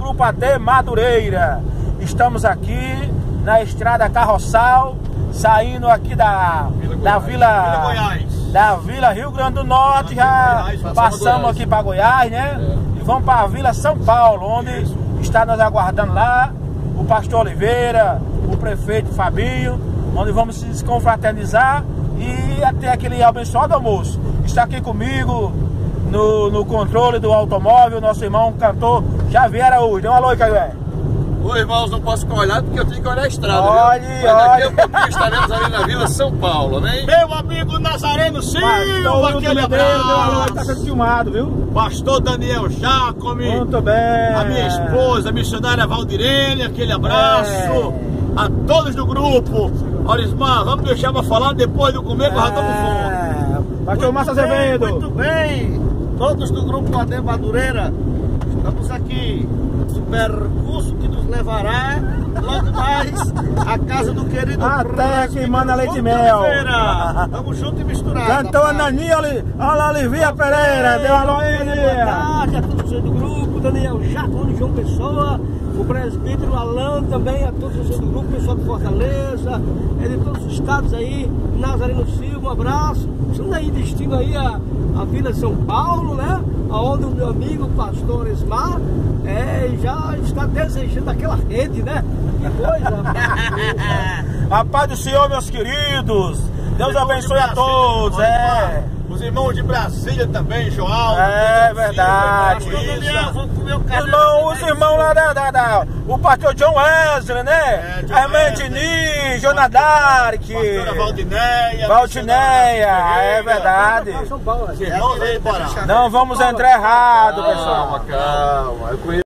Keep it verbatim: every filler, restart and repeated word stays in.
Grupo A D Madureira. Estamos aqui na estrada Carroçal, saindo aqui da Vila, da Vila, Vila Goiás. Da Vila Rio Grande do Norte, já Goiás, passamos aqui para Goiás, né? É. E vamos para a Vila São Paulo, onde Isso. está nos aguardando lá o pastor Oliveira, o prefeito Fabinho, onde vamos se confraternizar e até aquele abençoado almoço. Está aqui comigo no, no controle do automóvel, nosso irmão cantor Javier Araújo. Dê um alô aí, Caio. Oi, irmãos, não posso ficar olhado porque eu tenho que olhar a estrada. Olhe, viu? Mas daqui a pouco estaremos ali na Vila São Paulo, né? Meu amigo Nazareno Silva, aquele abraço. Está sendo filmado, viu? Pastor Daniel Jacome. Muito bem. A minha esposa, a missionária Valdirene, aquele abraço. É. A todos do grupo. Olismar, vamos deixar pra falar depois do comer, que é. já estamos fome. Pastor Márcio Azevedo. Muito bem. Todos do grupo A D Madureira. Estamos aqui no percurso que nos levará logo mais à casa do querido até que manda leite e mel. Estamos juntos e misturados. Cantou a Naninha, olha lá, Olivia Pereira. Deu alô aí, Boa tarde a todos do grupo, Daniel Jacome, João Pessoa, o presbítero Alan também, a todos os do grupo, pessoal de Fortaleza, é de todos os estados aí, Nazareno Silva, um abraço. Estamos aí destino aí a, a Vila São Paulo, né? Onde o meu amigo pastor Esmar é, já está desejando aquela rede, né? Que coisa! A paz do Senhor, meus queridos! Deus abençoe a todos! É. Os irmãos de Brasília também, João. É verdade. Irmão, os irmãos lá da, da, da. O pastor John Wesley, né? É, Armandini, Jonadark. Pastora Valdineia. Valdineia, é verdade. Não vamos entrar errado, pessoal. Calma, calma.